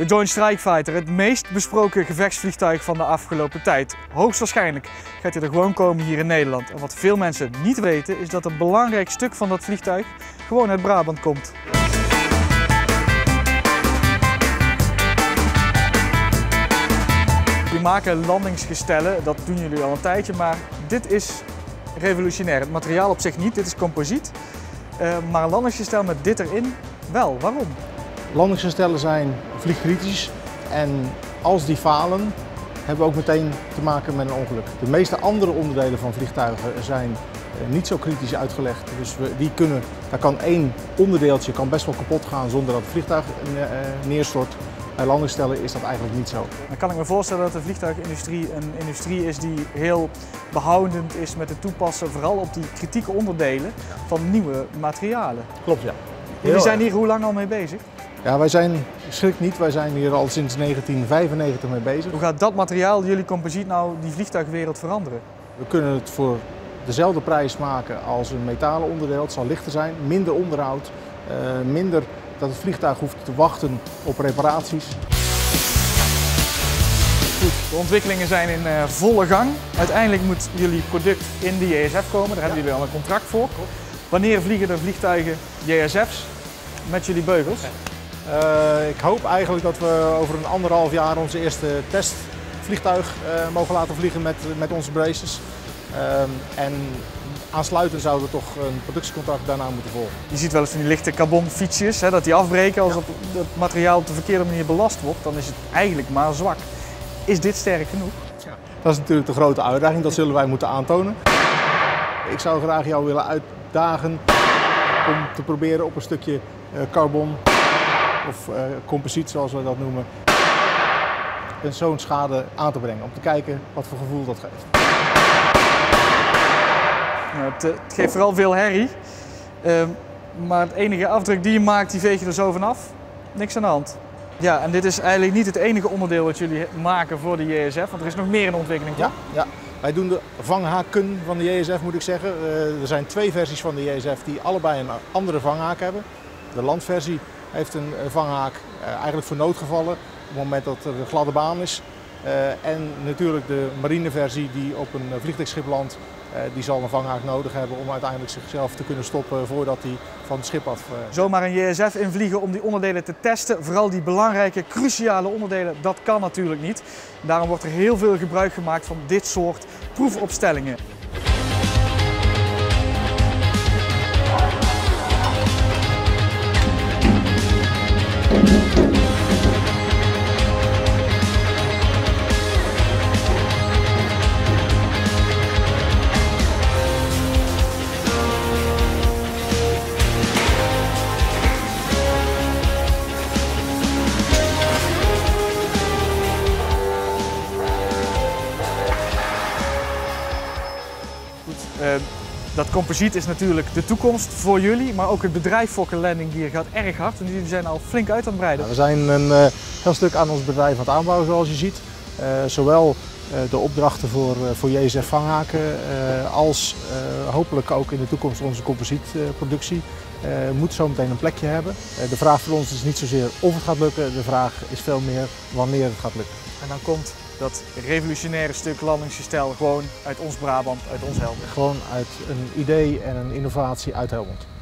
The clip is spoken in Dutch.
De Joint Strike Fighter, het meest besproken gevechtsvliegtuig van de afgelopen tijd. Hoogstwaarschijnlijk gaat hij er gewoon komen hier in Nederland. En wat veel mensen niet weten is dat een belangrijk stuk van dat vliegtuig gewoon uit Brabant komt. We maken landingsgestellen, dat doen jullie al een tijdje, maar dit is revolutionair. Het materiaal op zich niet, dit is composiet. Maar een landingsgestel met dit erin, wel. Waarom? Landingsgestellen zijn vliegkritisch en als die falen hebben we ook meteen te maken met een ongeluk. De meeste andere onderdelen van vliegtuigen zijn niet zo kritisch uitgelegd. Dus daar kan één onderdeeltje best wel kapot gaan zonder dat het vliegtuig neerstort. Bij landingsstellen is dat eigenlijk niet zo. Dan kan ik me voorstellen dat de vliegtuigindustrie een industrie is die heel behoudend is met het toepassen, vooral op die kritieke onderdelen van nieuwe materialen. Klopt, ja. Jullie zijn hier hoe lang al mee bezig? Ja, wij zijn, schrik niet, wij zijn hier al sinds 1995 mee bezig. Hoe gaat dat materiaal, jullie composiet, nou die vliegtuigwereld veranderen? We kunnen het voor dezelfde prijs maken als een metalen onderdeel. Het zal lichter zijn, minder onderhoud, minder dat het vliegtuig hoeft te wachten op reparaties. Goed, de ontwikkelingen zijn in volle gang. Uiteindelijk moet jullie product in de JSF komen, daar hebben jullie al een contract voor. Wanneer vliegen de vliegtuigen JSF's met jullie beugels? Ik hoop eigenlijk dat we over een 1,5 jaar onze eerste testvliegtuig mogen laten vliegen met onze braces. En aansluitend zouden we toch een productiecontract daarna moeten volgen. Je ziet wel eens van die lichte carbon fietsjes, dat die afbreken als het materiaal op de verkeerde manier belast wordt. Dan is het eigenlijk maar zwak. Is dit sterk genoeg? Ja. Dat is natuurlijk de grote uitdaging, dat zullen wij moeten aantonen. Ik zou graag jou willen uitdagen om te proberen op een stukje carbon of composiet zoals we dat noemen, zo'n schade aan te brengen. Om te kijken wat voor gevoel dat geeft. Nou, het geeft vooral veel herrie, maar het enige afdruk die je maakt, die veeg je er zo vanaf. Niks aan de hand. Ja, en dit is eigenlijk niet het enige onderdeel wat jullie maken voor de JSF, want er is nog meer in ontwikkeling. Ja, ja. Wij doen de vanghaken van de JSF, moet ik zeggen. Er zijn 2 versies van de JSF die allebei een andere vanghaak hebben. De landversie heeft een vanghaak eigenlijk voor noodgevallen op het moment dat er een gladde baan is. En natuurlijk de marineversie die op een vliegtuigschip landt, die zal een vanghaak nodig hebben om uiteindelijk zichzelf te kunnen stoppen voordat hij van het schip af... Zomaar een JSF invliegen om die onderdelen te testen, vooral die belangrijke, cruciale onderdelen, dat kan natuurlijk niet. Daarom wordt er heel veel gebruik gemaakt van dit soort proefopstellingen. Dat composiet is natuurlijk de toekomst voor jullie, maar ook het bedrijf Fokker Landing Gear gaat erg hard en jullie zijn al flink uit aan het breiden. We zijn een heel stuk aan ons bedrijf aan het aanbouwen zoals je ziet. Zowel de opdrachten voor JSF vanghaken als hopelijk ook in de toekomst onze composietproductie moet zo meteen een plekje hebben. De vraag voor ons is niet zozeer of het gaat lukken, de vraag is veel meer wanneer het gaat lukken. En dan komt dat revolutionaire stuk landingsgestel gewoon uit ons Brabant, uit ons Helmond. Gewoon uit een idee en een innovatie uit Helmond.